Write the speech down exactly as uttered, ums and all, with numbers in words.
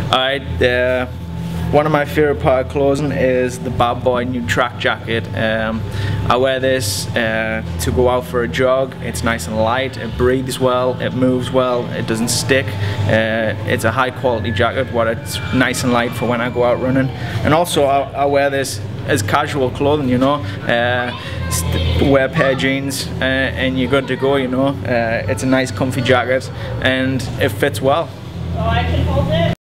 Alright, uh, one of my favourite part of clothing is the Bad Boy new track jacket. Um, I wear this uh, to go out for a jog. It's nice and light, it breathes well, it moves well, it doesn't stick. Uh, it's a high quality jacket, but it's nice and light for when I go out running. And also I, I wear this as casual clothing, you know. Uh, wear a pair of jeans uh, and you're good to go, you know. Uh, it's a nice comfy jacket and it fits well. Oh, I can hold it.